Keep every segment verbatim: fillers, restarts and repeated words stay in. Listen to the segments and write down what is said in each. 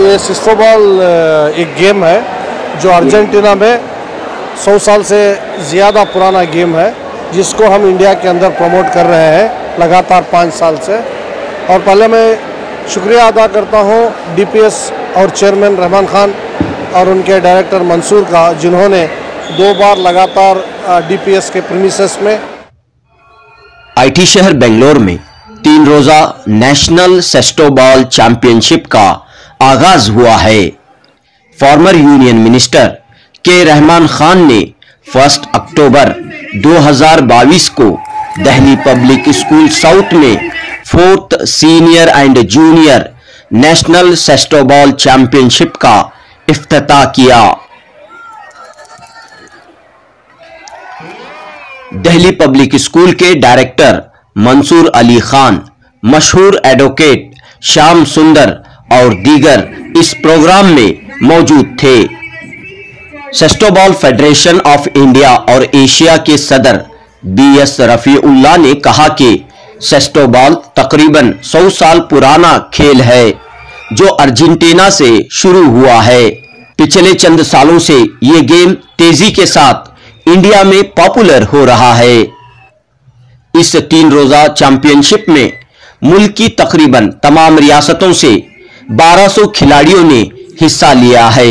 ये सिस्टोबॉल एक गेम है जो अर्जेंटीना में सौ साल से ज़्यादा पुराना गेम है, जिसको हम इंडिया के अंदर प्रमोट कर रहे हैं लगातार पाँच साल से। और पहले मैं शुक्रिया अदा करता हूँ डीपीएस और चेयरमैन रहमान खान और उनके डायरेक्टर मंसूर का, जिन्होंने दो बार लगातार डीपीएस के प्रीमिसेस में आईटी शहर बेंगलोर में तीन रोजा नेशनल सेस्टोबॉल चैंपियनशिप का आगाज हुआ है। फॉर्मर यूनियन मिनिस्टर के रहमान खान ने फर्स्ट अक्टूबर दो हज़ार बाईस को दिल्ली पब्लिक स्कूल साउथ में fourth senior and junior national cestoball championship का इफ्तिताह किया। दिल्ली पब्लिक स्कूल के डायरेक्टर मंसूर अली खान, मशहूर एडवोकेट श्याम सुंदर और दीगर इस प्रोग्राम में मौजूद थे। सेस्टोबॉल फेडरेशन ऑफ इंडिया और एशिया के सदर बी एस रफीउल्लाह ने कहा कि सेस्टोबॉल तकरीबन सौ साल पुराना खेल है जो अर्जेंटीना से शुरू हुआ है। पिछले चंद सालों से ये गेम तेजी के साथ इंडिया में पॉपुलर हो रहा है। इस तीन रोजा चैंपियनशिप में मुल्क की तकरीबन तमाम रियासतों से बारह सौ खिलाड़ियों ने हिस्सा लिया है।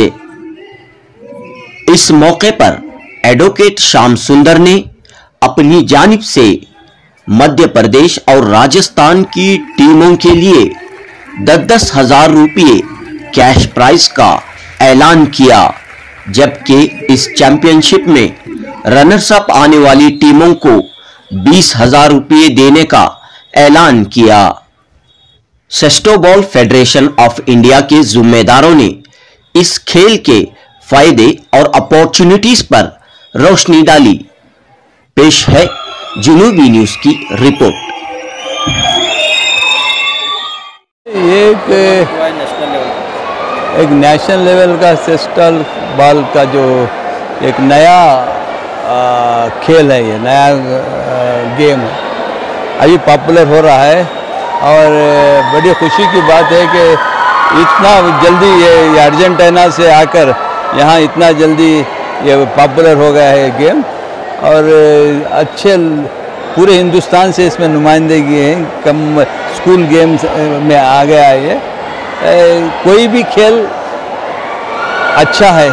इस मौके पर एडवोकेट श्याम सुंदर ने अपनी जानिब से मध्य प्रदेश और राजस्थान की टीमों के लिए दस दस हजार रुपये कैश प्राइज का ऐलान किया, जबकि इस चैंपियनशिप में रनर्स अप आने वाली टीमों को बीस हजार रुपये देने का ऐलान किया। सेस्टोबॉल फेडरेशन ऑफ इंडिया के जिम्मेदारों ने इस खेल के फायदे और अपॉर्चुनिटीज पर रोशनी डाली। पेश है जुनूबी न्यूज की रिपोर्ट। एक एक नेशनल लेवल का सेस्टल बॉल का जो एक नया आ, खेल है, ये नया आ, गेम है, अभी पॉपुलर हो रहा है। और बड़ी खुशी की बात है कि इतना जल्दी ये, ये अर्जेंटीना से आकर यहाँ इतना जल्दी ये पॉपुलर हो गया है गेम। और अच्छे पूरे हिंदुस्तान से इसमें नुमाइंदगी है, कम स्कूल गेम्स में आ गया है ये। ए, कोई भी खेल अच्छा है,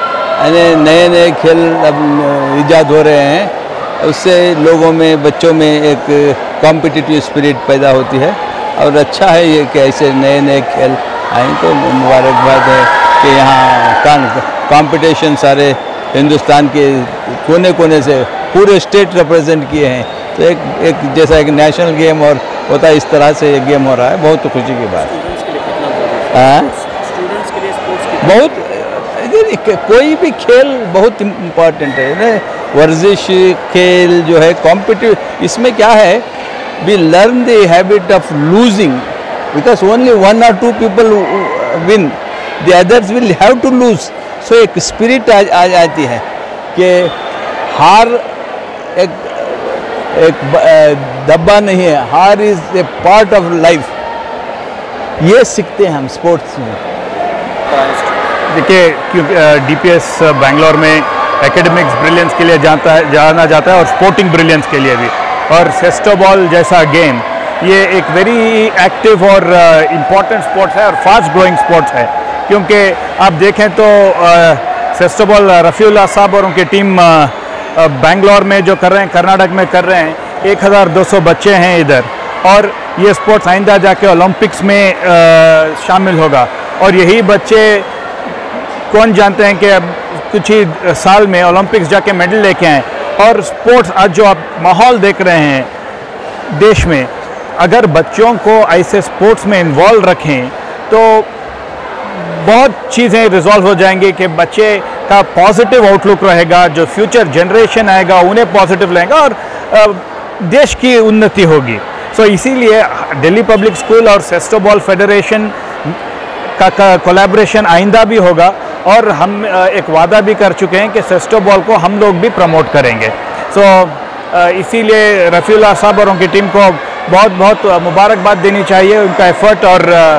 नए नए खेल अब इजाद हो रहे हैं, उससे लोगों में, बच्चों में एक कॉम्पिटिटिव स्पिरिट पैदा होती है। और अच्छा है ये कि ऐसे नए नए खेल आए, तो मुबारकबाद है कि यहाँ कंपटीशन सारे हिंदुस्तान के कोने कोने से पूरे स्टेट रिप्रेजेंट किए हैं। तो एक एक जैसा एक नेशनल गेम और होता है, इस तरह से ये गेम हो रहा है, बहुत खुशी की बात है। बहुत कोई भी खेल बहुत इम्पोर्टेंट है, वर्जिश खेल जो है कॉम्पिटिटिव, इसमें क्या है, we learn the habit of losing because only one or two people win, the others will have to lose. So एक स्पिरिट आ, आ जाती है कि हार एक एक दब्बा नहीं है, हार is a part of life. ये सीखते हैं हम स्पोर्ट्स में। देखिए, क्योंकि डीपीएस बेंगलोर में एकेडमिक्स ब्रिलियंस के लिए जानता है जाना जाता है और स्पोर्टिंग ब्रिलियंस के लिए भी। और सेस्टोबॉल जैसा गेम ये एक वेरी एक्टिव और इम्पॉर्टेंट स्पोर्ट्स है और फास्ट ग्रोइंग स्पोर्ट्स है, क्योंकि आप देखें तो सेस्टोबॉल रफीउल्लाह साहब और उनकी टीम बेंगलोर में जो कर रहे हैं, कर्नाटक में कर रहे हैं, एक हज़ार दो सौ बच्चे हैं इधर। और ये स्पोर्ट्स आइंदा जाके ओलंपिक्स में आ, शामिल होगा। और यही बच्चे कौन जानते हैं कि अब कुछ ही साल में ओलंपिक्स जाके मेडल लेके आए। और स्पोर्ट्स आज जो आप माहौल देख रहे हैं देश में, अगर बच्चों को ऐसे स्पोर्ट्स में इन्वॉल्व रखें तो बहुत चीज़ें रिजॉल्व हो जाएंगी कि बच्चे का पॉजिटिव आउटलुक रहेगा, जो फ्यूचर जनरेशन आएगा उन्हें पॉजिटिव रहेगा और देश की उन्नति होगी। सो so, इसीलिए दिल्ली पब्लिक स्कूल और सेस्टोबॉल फेडरेशन का कोलैबोरेशन आइंदा भी होगा। और हम एक वादा भी कर चुके हैं कि सेस्टोबॉल को हम लोग भी प्रमोट करेंगे। सो so, इसीलिए रफीउल्लाह साहब और उनकी टीम को बहुत बहुत मुबारकबाद देनी चाहिए, उनका एफर्ट और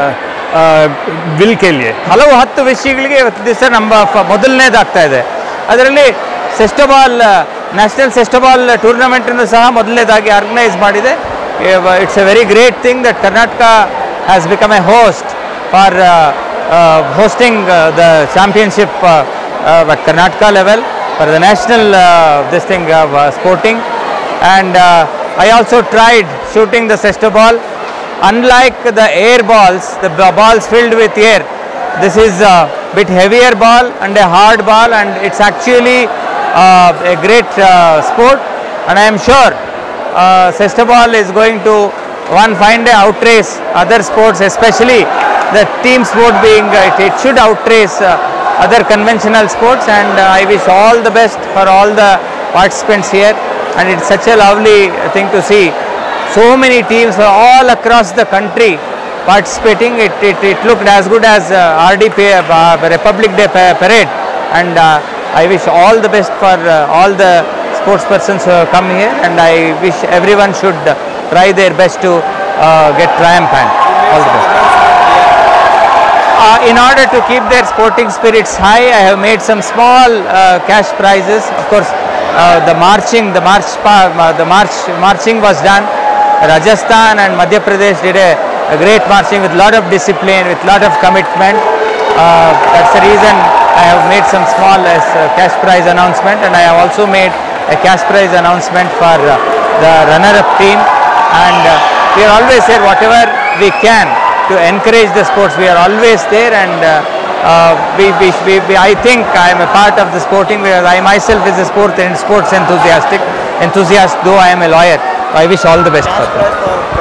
ವಿಲ್ के लिए ಹಲವು ಹತ್ತು ವಿಷಯಗಳಿಗೆ ಇವತ್ತು ದಿವಸ ನಮ್ಮ ಮೊದಲನೇದಾಗ್ತಾ ಇದೆ. ಅದರಲ್ಲಿ ಸೆಸ್ಟೋಬಾಲ್ ನ್ಯಾಷನಲ್ ಸೆಸ್ಟೋಬಾಲ್ ಟೂರ್ನಮೆಂಟನ್ನು ಸಹ ಮೊದಲನೇದಾಗಿ ಆರ್ಗನೈಸ್ ಮಾಡಿದೆ. It's a very great thing that Karnataka has become a host for hosting the championship at Karnataka level for the national uh, this thing of uh, sporting. And uh, I also tried shooting the Sestobal. Unlike the air balls, the balls filled with air, this is a bit heavier ball and a hard ball, and it's actually uh, a great uh, sport. And I am sure uh, Sestobal is going to one find a outrace other sports, especially the team sport being uh, it, it should outrace uh, other conventional sports. And uh, I wish all the best for all the participants here, and it's such a lovely thing to see so many teams all across the country participating. It, it, it looked as good as uh, R D P uh, Republic Day parade, and uh, I wish all the best for uh, all the sports persons who have come here, and I wish everyone should uh, try their best to uh, get triumphant. All the best. Uh, in order to keep their sporting spirits high, I have made some small uh, cash prizes. Of course, uh, the marching, the march, uh, the march, marching was done. Rajasthan and Madhya Pradesh did a, a great marching with lot of discipline, with lot of commitment. Uh, that's the reason I have made some small uh, cash prize announcement, and I have also made a cash prize announcement for uh, the runner-up team. And uh, we are always here, whatever we can to encourage the sports, we are always there. And uh, uh, we, we, we, we, I think I am a part of the sporting, because I myself is a sport and sports enthusiastic enthusiast, though I am a lawyer. I wish all the best for them.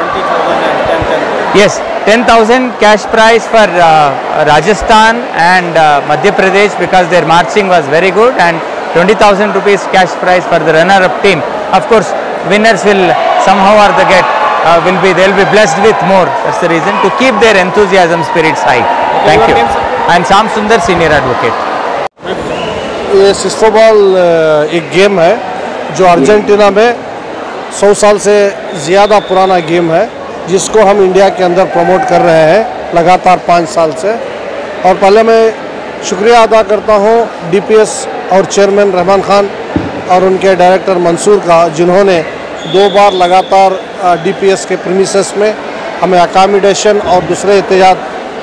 Yes, ten thousand cash prize for uh, Rajasthan and uh, Madhya Pradesh, because their marching was very good, and twenty thousand rupees cash prize for the runner-up team. Of course, winners will somehow or the get uh, will be they will be blessed with more. That's the reason, to keep their enthusiasm spirits high. Thank you. I am Sham Sundar, senior advocate. ये सेस्टोबॉल एक game है जो Argentina में सौ साल से ज़्यादा पुराना गेम है, जिसको हम इंडिया के अंदर प्रमोट कर रहे हैं लगातार पाँच साल से. और पहले मैं शुक्रिया अदा करता हूँ डीपीएस और चेयरमैन रहमान खान और उनके डायरेक्टर मंसूर का, जिन्होंने दो बार लगातार डीपीएस के प्रीमिसेस में हमें अकोमोडेशन और दूसरे एहतियात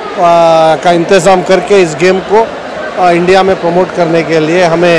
का इंतज़ाम करके इस गेम को इंडिया में प्रमोट करने के लिए हमें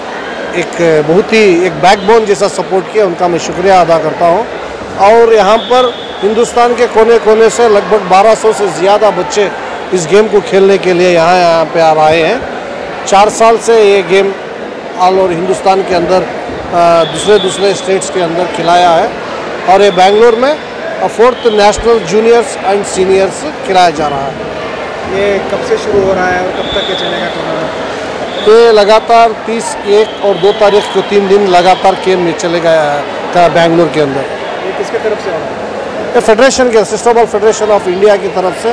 एक बहुत ही एक बैकबोन जैसा सपोर्ट किया. उनका मैं शुक्रिया अदा करता हूं. और यहाँ पर हिंदुस्तान के कोने कोने से लगभग बारह सौ से ज़्यादा बच्चे इस गेम को खेलने के लिए यहाँ यहाँ पे आ रहे हैं. चार साल से ये गेम ऑल ओवर हिंदुस्तान के अंदर दूसरे दूसरे स्टेट्स के अंदर खिलाया है, और ये बेंगलोर में fourth national juniors and seniors खिलाया जा रहा है. ये कब से शुरू हो रहा है और कब तक ये चलेगा टूर्नामेंट? ये लगातार तीस एक और दो तारीख को तीन दिन लगातार गेम में चलेगा बेंगलोर के अंदर. ये किसके तरफ से हो रहा है? ये फेडरेशन के सेस्टोबॉल फेडरेशन ऑफ इंडिया की तरफ से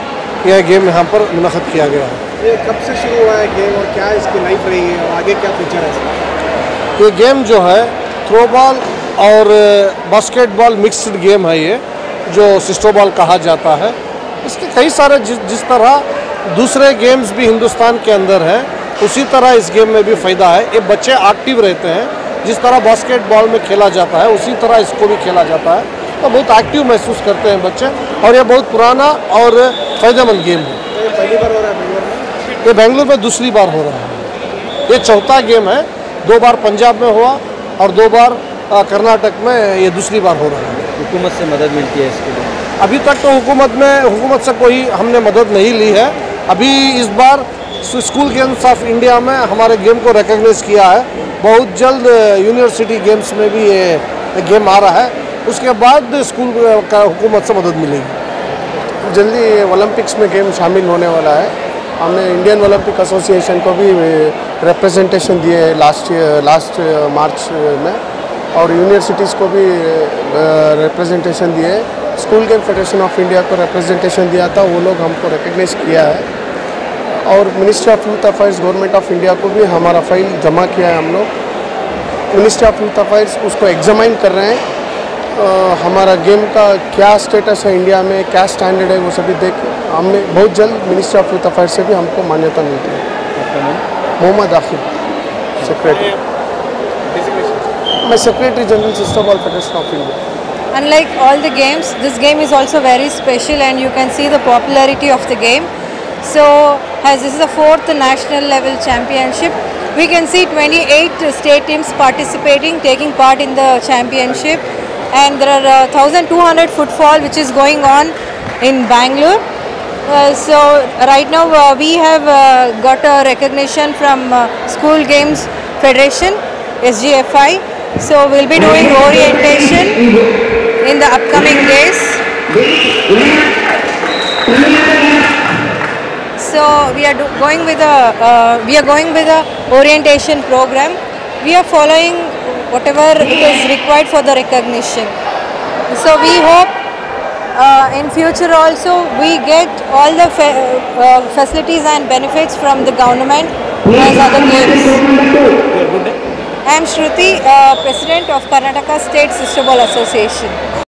यह गेम यहाँ पर मुनक़द किया गया है. ये कब से शुरू हुआ है गेम और क्या इसकी लाइफ रही है और आगे क्या फ्यूचर है इसका? ये गेम जो है थ्रो बॉल और बास्केटबॉल मिक्सड गेम है, ये जो सेस्टोबॉल कहा जाता है. इसके कई सारे जिस जिस तरह दूसरे गेम्स भी हिंदुस्तान के अंदर हैं, उसी तरह इस गेम में भी फ़ायदा है. ये बच्चे एक्टिव रहते हैं, जिस तरह बास्केटबॉल में खेला जाता है उसी तरह इसको भी खेला जाता है. तो बहुत एक्टिव महसूस करते हैं बच्चे, और ये बहुत पुराना और फ़ायदेमंद गेम है. ये पहली बार हो रहा है बेंगलोर में? ये बेंगलोर में दूसरी बार हो रहा है. ये चौथा गेम है. दो बार पंजाब में हुआ और दो बार कर्नाटक में, ये दूसरी बार हो रहा है. हुकूमत से मदद मिलती है इसके लिए? अभी तक तो हुकूमत में हुकूमत से कोई हमने मदद नहीं ली है. अभी इस बार स्कूल गेम्स ऑफ इंडिया में हमारे गेम को रिकॉग्नाइज किया है. बहुत जल्द यूनिवर्सिटी गेम्स में भी ये गेम आ रहा है. उसके बाद स्कूल का हुकूमत से मदद मिलेगी. जल्दी ओलंपिक्स में गेम शामिल होने वाला है. हमने इंडियन ओलंपिक एसोसिएशन को भी रिप्रेजेंटेशन दिए लास्ट लास्ट मार्च में, और यूनिवर्सिटीज़ को भी रिप्रेजेंटेशन दिए. School game federation of India को रिप्रेजेंटेशन दिया था, वो लोग हमको रिकग्नाइज किया है. और ministry of youth affairs government of India को भी हमारा फाइल जमा किया है हम लोग. मिनिस्ट्री ऑफ यूथ अफेयर्स उसको एग्जामाइन कर रहे हैं अ, हमारा गेम का क्या स्टेटस है इंडिया में, क्या स्टैंडर्ड है, वो सभी देख हमें बहुत जल्द मिनिस्ट्री ऑफ यूथ अफेयर्स से भी हमको मान्यता मिलती है। मोहम्मद आखिब, सेक्रेटरी। मैं secretary general cestoball federation of India. Unlike all the games, this game is also very special, and you can see the popularity of the game. So, as this is the fourth national level championship, we can see twenty-eight state teams participating, taking part in the championship, and there are uh, one thousand two hundred footfall which is going on in Bangalore. Uh, so, right now uh, we have uh, got a recognition from uh, School Games Federation, S G F I. So, we'll be doing orientation in the upcoming days. So we are do going with a uh, we are going with a orientation program. We are following whatever it is required for the recognition. So we hope uh, in future also we get all the fa uh, facilities and benefits from the government as other games. I am Shruti, uh, President of Karnataka State Sister Ball Association.